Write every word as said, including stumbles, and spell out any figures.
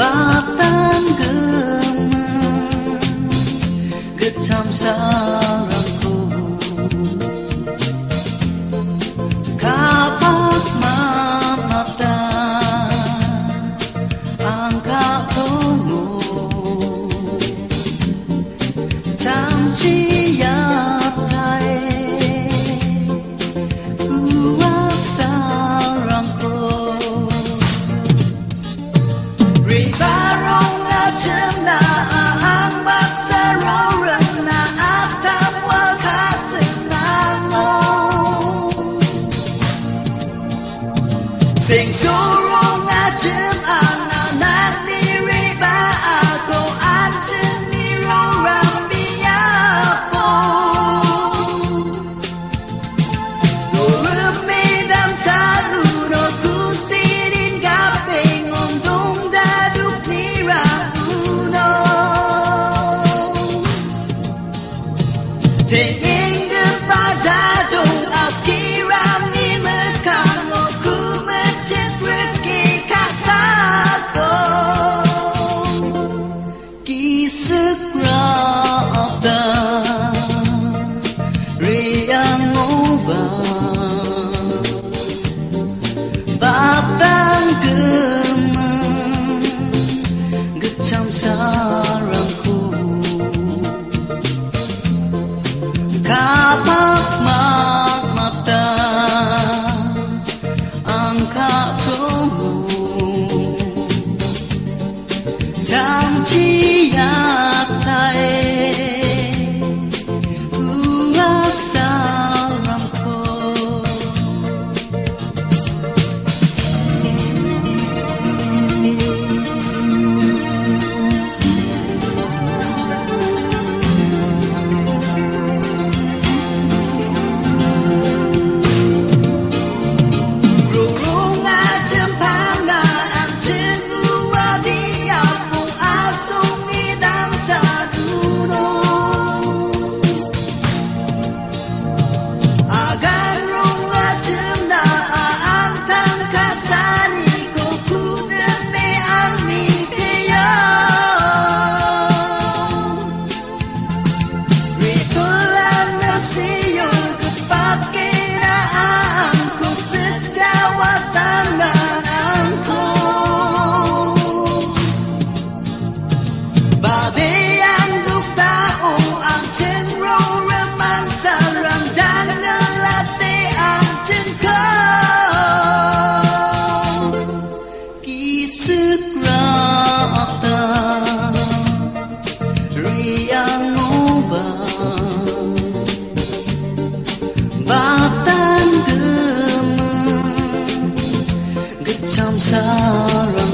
batang gemen kecam sarangku kapak mata angkat tomo camci yatai kuasa rangko ribarong ajena ang magsarorang na atawal kasenamo sing surong ajem ang anak ni riba ako ajem ni rorang biyapo durut medam saluno kusirin gapeng ondong daduk ni rapuno tingin kepada dong askiram ni mekano ku mencet reki kasako kisah rata riang obang batang gemen gecam sarangku kapak mata angkat tomo janji yatai kuasa rangko rurung ajem pangan jengu adia pung asung idam saduno agar rung ajem na antang kasani kuku deme angni kaya ritulan nasiyo kepake na angku sejawat tangan angku badai yang duk tau ang cenro remang sarang dan ngelate ang cengko kisah rata riang obang batang gemen gecam sarang